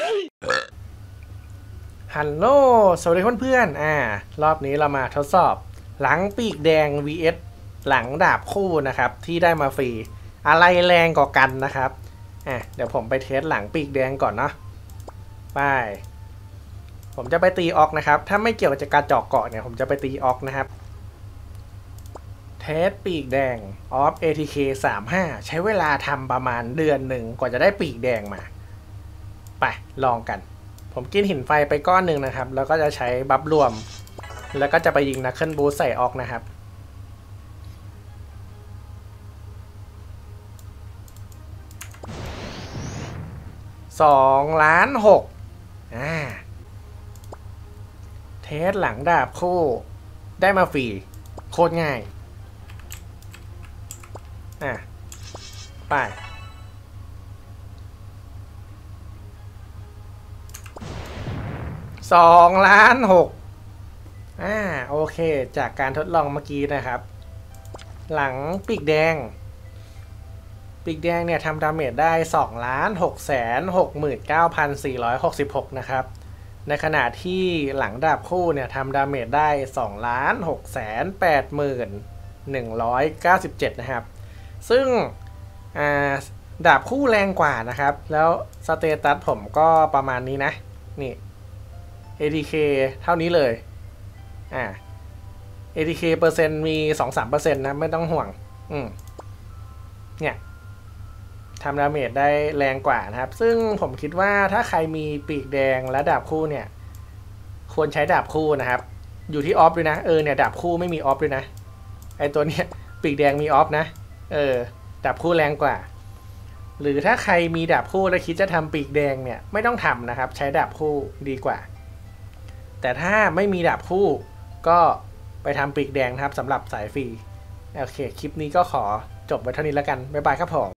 ฮัลโหลสวัสดีเพื่อนๆรอบนี้เรามาทดสอบหลังปีกแดง vs หลังดาบคู่นะครับที่ได้มาฟรีอะไรแรงกว่ากันนะครับเดี๋ยวผมไปเทสหลังปีกแดงก่อนเนาะไปผมจะไปตีออกนะครับถ้าไม่เกี่ยวกับการเจาะเกาะเนี่ยผมจะไปตีออกนะครับเทสปีกแดงออฟ ATK 35ใช้เวลาทำประมาณเดือนหนึ่งกว่าจะได้ปีกแดงมาไปลองกันผมกินหินไฟไปก้อนหนึ่งนะครับแล้วก็จะใช้บัฟรวมแล้วก็จะไปยิงนักเคลื่อนบูสใส่ออกนะครับ2,600,000เทสหลังดาบคู่ได้มาฟรีโคตรง่ายไป2,600,000โอเคจากการทดลองเมื่อกี้นะครับหลังปีกแดงเนี่ยทำดาเมจได้ 2,669,466 นะครับในขณะที่หลังดาบคู่เนี่ยทำดาเมจได้ 2,680,197 นะครับซึ่งดาบคู่แรงกว่านะครับแล้วสเตตัสผมก็ประมาณนี้นะนี่ ATK เท่านี้เลยATK เปอร์เซ็นต์มี 2-3% นะไม่ต้องห่วงเนี่ยทำดาเมจได้แรงกว่านะครับซึ่งผมคิดว่าถ้าใครมีปีกแดงและดาบคู่เนี่ยควรใช้ดาบคู่นะครับอยู่ที่ออฟด้วยนะเนี่ยดาบคู่ไม่มีออฟด้วยนะไอตัวเนี้ยปีกแดงมีออฟนะดาบคู่แรงกว่าหรือถ้าใครมีดาบคู่แล้วคิดจะทำปีกแดงเนี่ยไม่ต้องทำนะครับใช้ดาบคู่ดีกว่าแต่ถ้าไม่มีดาบคู่ก็ไปทำปีกแดงนะครับสำหรับสายฟรีโอเคคลิปนี้ก็ขอจบไว้เท่านี้แล้วกันบ๊ายบายครับผม